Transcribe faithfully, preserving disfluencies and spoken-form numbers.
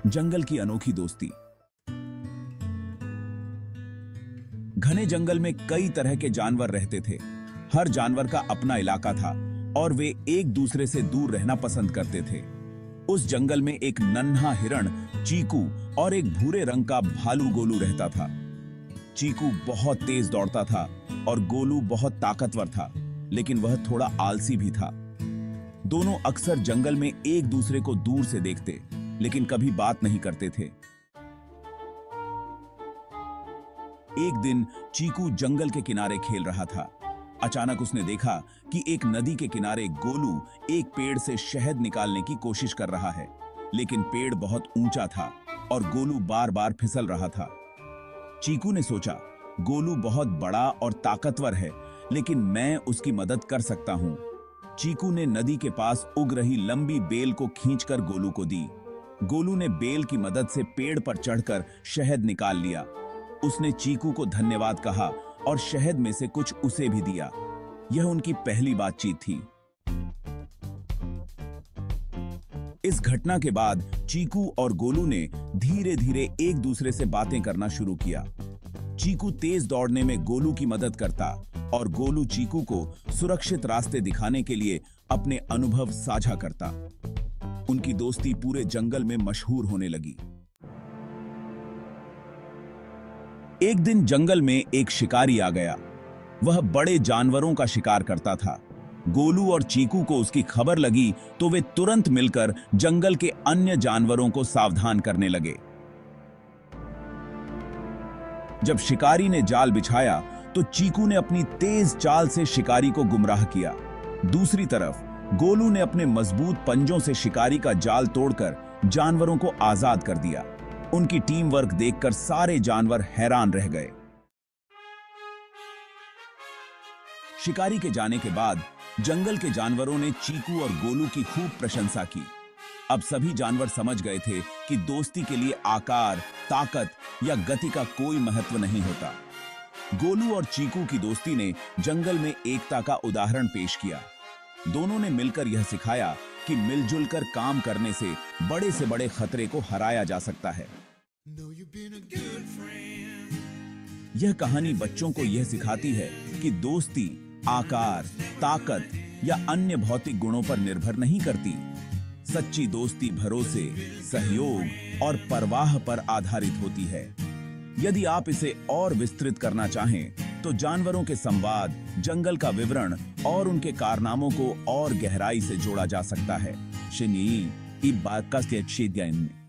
जंगल की अनोखी दोस्ती। घने जंगल में कई तरह के जानवर रहते थे। हर जानवर का अपना इलाका था और वे एक दूसरे से दूर रहना पसंद करते थे। उस जंगल में एक नन्हा हिरण चीकू और एक भूरे रंग का भालू गोलू रहता था। चीकू बहुत तेज दौड़ता था और गोलू बहुत ताकतवर था, लेकिन वह थोड़ा आलसी भी था। दोनों अक्सर जंगल में एक दूसरे को दूर से देखते, लेकिन कभी बात नहीं करते थे। एक दिन चीकू जंगल के किनारे खेल रहा था। अचानक उसने देखा कि एक नदी के किनारे गोलू एक पेड़ से शहद निकालने की कोशिश कर रहा है, लेकिन पेड़ बहुत ऊंचा था और गोलू बार बार फिसल रहा था। चीकू ने सोचा, गोलू बहुत बड़ा और ताकतवर है, लेकिन मैं उसकी मदद कर सकता हूं। चीकू ने नदी के पास उग रही लंबी बेल को खींचकर गोलू को दी। गोलू ने बेल की मदद से पेड़ पर चढ़कर शहद निकाल लिया। उसने चीकू को धन्यवाद कहा और शहद में से कुछ उसे भी दिया। यह उनकी पहली बातचीत थी। इस घटना के बाद चीकू और गोलू ने धीरे धीरे एक दूसरे से बातें करना शुरू किया। चीकू तेज दौड़ने में गोलू की मदद करता और गोलू चीकू को सुरक्षित रास्ते दिखाने के लिए अपने अनुभव साझा करता। उनकी दोस्ती पूरे जंगल में मशहूर होने लगी। एक दिन जंगल में एक शिकारी आ गया। वह बड़े जानवरों का शिकार करता था। गोलू और चीकू को उसकी खबर लगी तो वे तुरंत मिलकर जंगल के अन्य जानवरों को सावधान करने लगे। जब शिकारी ने जाल बिछाया तो चीकू ने अपनी तेज चाल से शिकारी को गुमराह किया। दूसरी तरफ गोलू ने अपने मजबूत पंजों से शिकारी का जाल तोड़कर जानवरों को आजाद कर दिया। उनकी टीम वर्क देखकर सारे जानवर हैरान रह गए। शिकारी के जाने के बाद जंगल के जानवरों ने चीकू और गोलू की खूब प्रशंसा की। अब सभी जानवर समझ गए थे कि दोस्ती के लिए आकार, ताकत या गति का कोई महत्व नहीं होता। गोलू और चीकू की दोस्ती ने जंगल में एकता का उदाहरण पेश किया। दोनों ने मिलकर यह सिखाया कि मिलजुल कर काम करने से बड़े से बड़े खतरे को हराया जा सकता है। यह कहानी बच्चों को यह सिखाती है कि दोस्ती आकार, ताकत या अन्य भौतिक गुणों पर निर्भर नहीं करती। सच्ची दोस्ती भरोसे, सहयोग और परवाह पर आधारित होती है। यदि आप इसे और विस्तृत करना चाहें तो जानवरों के संवाद, जंगल का विवरण और उनके कारनामों को और गहराई से जोड़ा जा सकता है। शिनी, ई बात का